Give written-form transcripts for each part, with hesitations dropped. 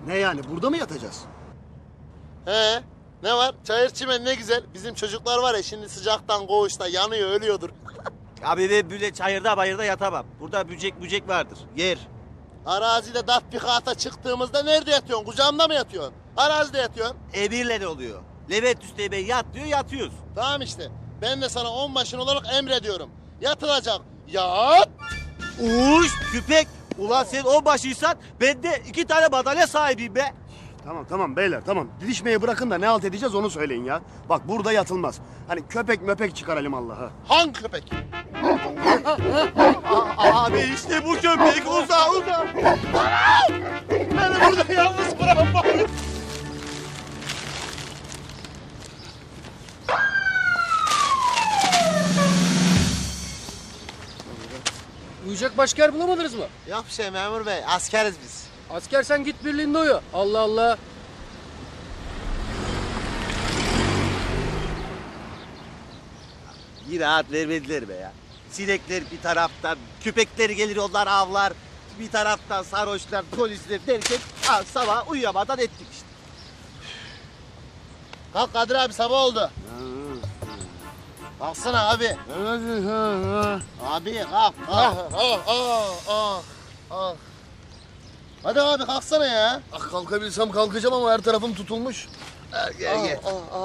Ne yani, burada mı yatacağız? He, ne var? Çayır çimen ne güzel. Bizim çocuklar var ya şimdi sıcaktan, koğuşta yanıyor, ölüyordur. Abi ben böyle çayırda bayırda yatamam. Burada bücek vardır. Yer. Arazide tatbikata çıktığımızda nerede yatıyorsun? Kucağımda mı yatıyorsun? Arazide yatıyorsun. Emirle ne oluyor? Levent Üsteğmen yat diyor, yatıyoruz. Tamam işte. Ben de sana onbaşın olarak emrediyorum. Yatılacak. Yat! Uş küpek. Ulan sen onbaşıysan ben de 2 tane madalya sahibiyim be. Tamam beyler, tamam. Didişmeyi bırakın da ne halt edeceğiz onu söyleyin ya. Bak burada yatılmaz. Hani köpek möpek çıkaralım Allah'a. Hangi köpek? Abi işte bu köpek uza. Beni burada yalnız bırakma. Uyuyacak başka yer bulamadınız mı? Yok bir şey memur bey. Askeriz biz. Asker sen git birliğinde uyu. Allah Allah. Bir rahat vermediler be ya. Sinekler bir taraftan, köpekler gelir onlar avlar. Bir taraftan sarhoşlar, polisler derken sabah uyuyamadan ettik işte. Kalk Kadir abi sabah oldu. Kalksana abi. Abi kalk. Hadi abi kalksana ya. Ah kalkabilsem kalkacağım ama her tarafım tutulmuş. Gel.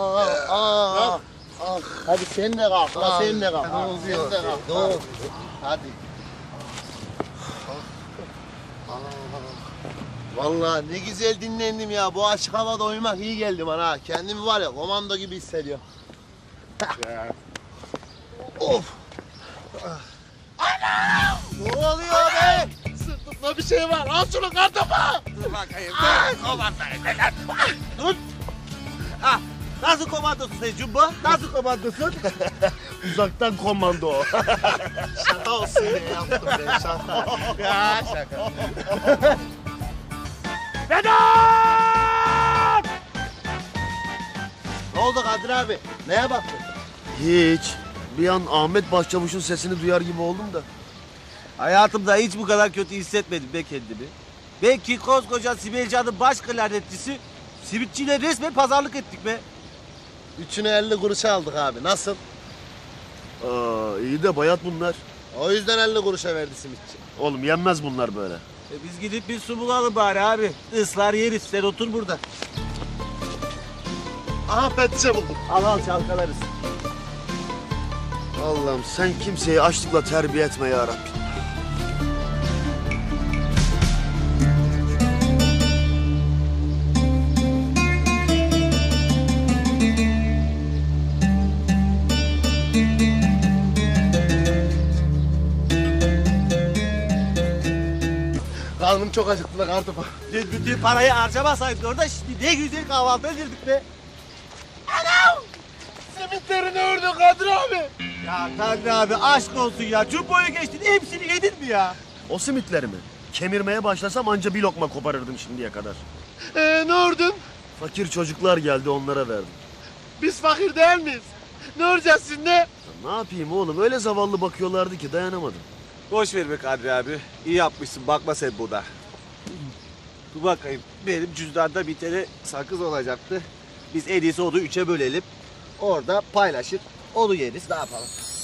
Hadi sen de kalk. Sen de kalk. Sen de kalk. Hadi. Vallahi ne güzel dinlendim ya. Bu açık havada uyumak iyi geldi bana. Kendimi var ya komando gibi hissediyorum. Of. Ana! Ne oluyor be? Sırtımda bir şey var. Al şunu kartopu. Dur bakayım. Dur. Ah, nasıl komandosun sen Cumbo? Nasıl komandosun? Uzaktan komando. Şaka olsun diye yaptım ben şaka. Ya şaka. Ne oldu Kadir abi? Neye baktın? Hiç. Bir an Ahmet Başçavuş'un sesini duyar gibi oldum da. Hayatımda hiç bu kadar kötü hissetmedim be kendimi. Belki koskoca Sibelcan'ın baş klarnetçisi simitçiyle resmen pazarlık ettik be. Üçünü 50 kuruşa aldık abi. Nasıl? İyi de bayat bunlar. O yüzden 50 kuruşa verdi simitçi. Oğlum yenmez bunlar böyle. Biz gidip bir su bulalım bari abi. Islar yeriz. Sen otur burada. Aha petişe buldum. Al çalkalarız. Allah'ım sen kimseyi açlıkla terbiye etme ya Rabbi. Karnım çok acıktı da kartopu. Biz bütün parayı harcamasaydık orada şimdi ne güzel kahvaltı edirdik be. Simitlerini ördün Kadir abi. Ya Tanrı abi aşk olsun ya. Jumbo'yu geçtin hepsini yedin mi ya? O simitlerimi kemirmeye başlasam anca bir lokma koparırdım şimdiye kadar. Ne ördün? Fakir çocuklar geldi onlara verdim. Biz fakir değil miyiz? Ne öreceğiz şimdi? Ya ne yapayım oğlum öyle zavallı bakıyorlardı ki dayanamadım. Boş ver be Kadri abi. İyi yapmışsın bakma sen buna. Dur bakayım. Benim cüzdanda bir tane sakız olacaktı. Biz en iyisi onu 3'e bölelim. Orada paylaşır. Onu yeriz ne yapalım.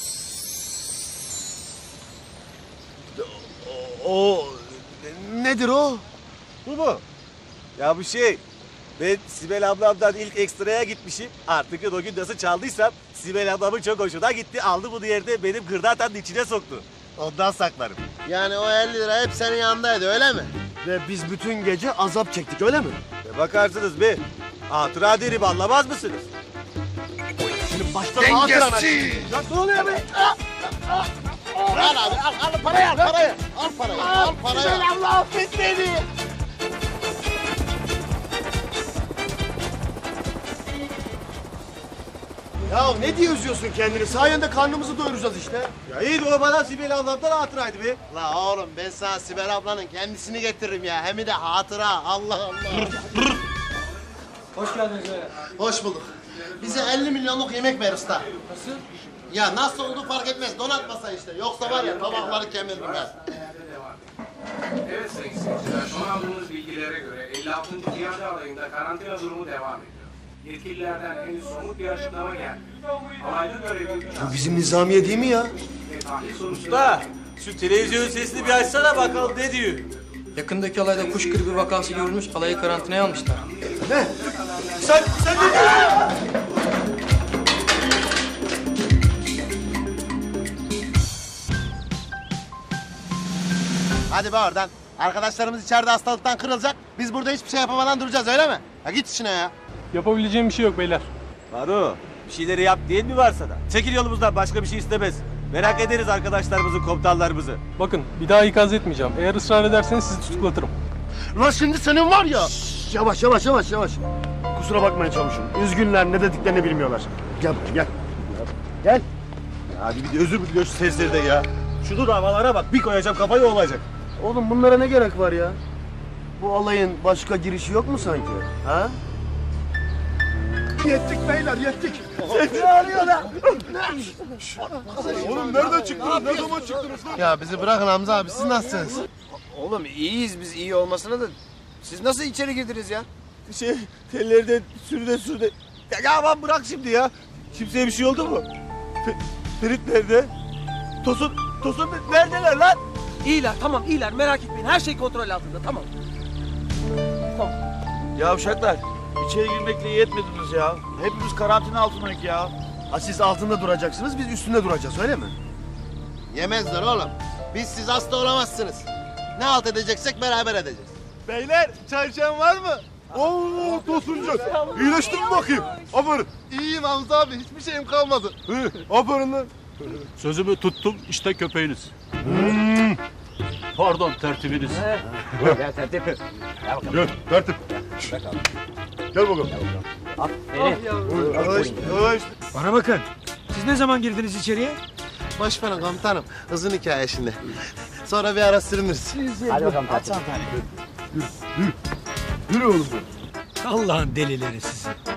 O nedir o? Bu mu? Ya bu şey. Ben Sibel ablamdan ilk ekstraya gitmişim. Artık o gün nasıl çaldıysam Sibel ablamın çok hoşuna gitti. Aldı bunu yerde benim gırdatanın içine soktu. Ondan saklarım. Yani o 50 lira hep senin yanındaydı öyle mi? Ve biz bütün gece azap çektik öyle mi? Bakarsınız be. Hatıra derim anlamaz mısınız? Senin baştan hatıran. Ya ne oluyor be? Al abi al parayı al parayı. Al parayı al parayı. Selamla affet beni. Ya ne diye üzüyorsun kendini? Sayende karnımızı doyuracağız işte. Ya iyi de o bana Sibel ablamdan hatıraydı be. La oğlum ben sana Sibel ablanın kendisini getiririm ya. Hem de hatıra. Allah Allah. Hoş geldiniz beyler. Hoş bulduk. Bize 50 milyonluk yemek ver usta. Nasıl? Ya nasıl olduğu fark etmez. Donatmasa işte. Yoksa var ya tabakları kemiririm ben. Evet sayın seyirciler, son aldığımız bilgilere göre 56. Piyade Alayı'nda karantina durumu devam ediyor. Yetkililerden henüz somut bir açıklama geldi. Alaylı görevli Bu bizim Nizamiye değil mi ya? ve tahlil sonuçları... Usta, şu televizyonun sesini bir açsana bakalım ne diyor. Yakındaki alayda kuş gribi vakası görülmüş, alayı karantinaya almışlar. Sen ne diyorsun? Hadi be oradan. Arkadaşlarımız içeride hastalıktan kırılacak. Biz burada hiçbir şey yapamadan duracağız öyle mi? Ya git işine ya. Yapabileceğim bir şey yok beyler. Faro, bir şeyleri yap diyen mi var sana? Çekil yolumuzdan, başka bir şey istemez. Merak ederiz arkadaşlarımızı, komutanlarımızı. Bakın bir daha ikaz etmeyeceğim. Eğer ısrar ederseniz sizi tutuklatırım. Lan şimdi senin var ya. Yavaş yavaş yavaş yavaş. Kusura bakmayın çavuşum. Üzgünler, ne dediklerini bilmiyorlar. Gel buraya gel. Gel. Hadi bir de özür mü diliyor şu seslerden ya? Şu dur havalara bak, bir koyacağım kafayı olacak. Oğlum bunlara ne gerek var ya? Bu alayın başka girişi yok mu sanki? Ha? Yettik beyler, yettik. Ne arıyor lan? Oğlum nereden çıktınız? Ne zaman çıktınız lan? Ya bizi bırakın Hamza abi siz nasılsınız? Oğlum iyiyiz biz, iyi olmasına da siz nasıl içeri girdiniz ya? Tellerden sürüne. Ya aman bırak şimdi ya. Kimseye bir şey oldu mu? Ferit nerede? Tosun neredeler lan? İyiler, tamam iyiler, merak etmeyin. Her şey kontrol altında, tamam. Ya uşaklar, içeri girmekle yetmediniz ya. Hepimiz karantina altındayız ya. Ha, siz altında duracaksınız, biz üstünde duracağız öyle mi? Yemezler oğlum. Biz siz hasta olamazsınız. Ne halt edeceksek beraber edeceğiz. Beyler çay içen var mı? Oo Tosuncu. İyileştin mi bakayım? Aferin. İyiyim Hamza abi hiçbir şeyim kalmadı. Aferin lan. Sözümü tuttum, işte köpeğiniz. Pardon, tertibiniz. Gel tertip. Gel bakalım. Bana bakın. Siz ne zaman girdiniz içeriye? Boş verin komutanım. Uzun hikaye şimdi. Sonra bir ara sürünürüz. Yürü oğlum. Allah'ın delileri sizi.